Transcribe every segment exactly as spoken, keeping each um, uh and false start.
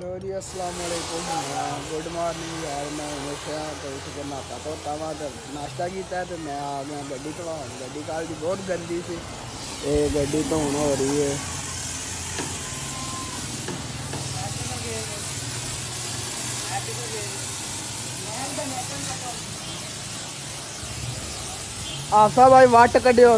जी अस्सलाम वालेकुम, good morning यार। मैं उठा तो उठ के नहाता धोता वा तो नाश्ता किया तो मैं आ गया गड्डी धोन। गड्डी कल की बहुत गंदी सी, ये गड्डी धोन हो रही है। आसा भाई वट कड्डियो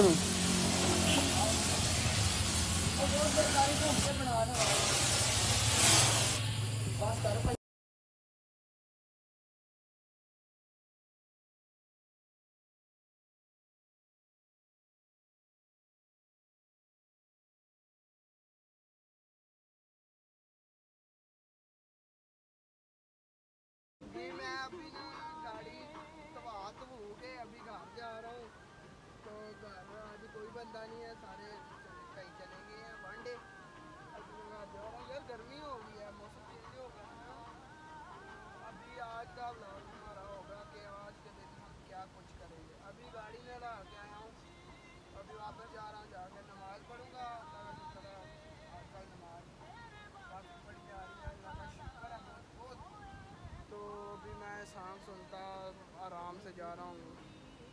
जी। मैं अभी ना गाड़ी धवा धवू के अभी घर जा रहा हूँ। तो घर आज कोई बंदा नहीं है, सारे कहीं चले गए हैं वांडे। अभी मैं घर जा रहा हूँ। यार गर्मी हो गई है, मौसम चेंज हो गया है। अभी आज का व्लॉग हमारा होगा कि आज के दिन हम क्या कुछ करेंगे। अभी गाड़ी में ला के आया हूँ, अभी वापस जा रहा हूँ, जाकर नमाज़ पढ़ूँगा। अल्लाह का शुक्र है, आजकल नमाज काफ़ी पढ़ी जा रही है, अल्लाह का शुक्र है बहुत बहुत। तो अभी मैं सांस सुनता आराम से जा रहा हूँ।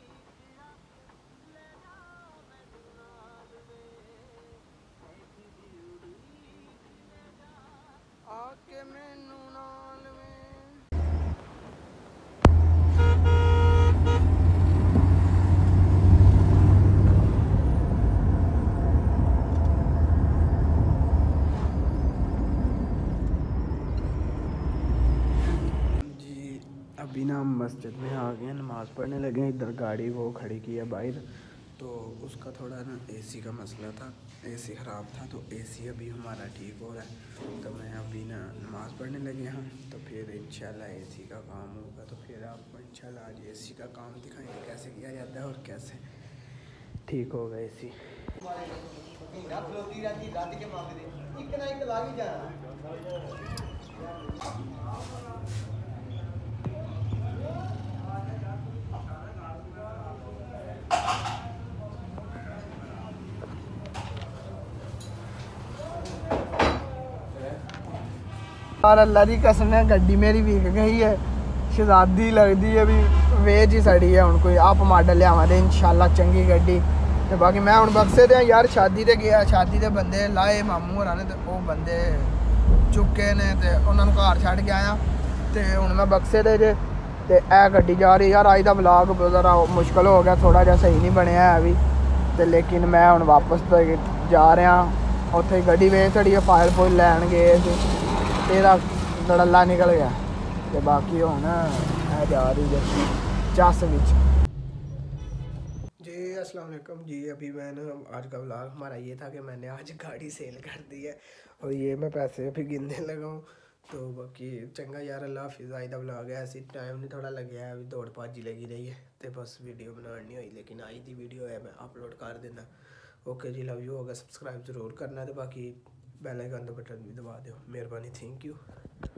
आके मैनू नाल में जी। अभी ना हम मस्जिद में आ गए, नमाज़ पढ़ने लगे। इधर गाड़ी वो खड़ी की है बाहर, तो उसका थोड़ा ना एसी का मसला था, एसी ख़राब था। तो एसी अभी हमारा ठीक हो रहा है। तो मैं अभी ना नमाज़ पढ़ने लगे हम, तो फिर इंशाल्लाह एसी का काम होगा। तो फिर आपको इंशाल्लाह आज एसी का काम दिखाएंगे कैसे किया जाता है और कैसे ठीक होगा एसी। और अल्लाह की कसम है गड्डी मेरी विक गई है, शहजादी लगती है भी वेज ही सड़ी है। हूँ कोई आप मॉडल लियाव दे इंशाल्लाह चंगी गड्डी। तो बाकी मैं हूँ बक्से दे यार शादी ते गया, शादी के बंदे लाए मामू होर ने, तो वो बंदे चुके ने तो उन्होंने घर छड़ के आया। तो हूँ मैं बक्से दे जे तो यह गड्डी जा रही। यार अज का ब्लॉग ज़रा मुश्किल हो गया, थोड़ा जहा सही नहीं बनया है अभी तो, लेकिन मैं हूँ वापस जा रहा। उत्थे गड्डी वेच छड़ी है, फाइल फुल लैन गए, तेरा लड़ला निकल गया। तो बाकी हूँ जा रही है चस बिच। जी अस्सलाम वालेकुम जी। अभी मैंने आज का व्लॉग हमारा ये था कि मैंने आज गाड़ी सेल कर दी है और ये मैं पैसे अभी गिनने लगा हूँ। तो बाकी चंगा यार, अल्लाह हाफिज़। आज का व्लॉग है ऐसी टाइम नहीं थोड़ा लगे है, अभी दौड़ भाजी लगी रही है तो बस वीडियो बनानी नहीं हुई, लेकिन आज की वीडियो है मैं अपलोड कर देना। ओके जी, लव यू। होगा सब्सक्राइब जरूर करना, तो बाकी बेल आइकन का बटन भी दबा दो, मेहरबानी, थैंक यू।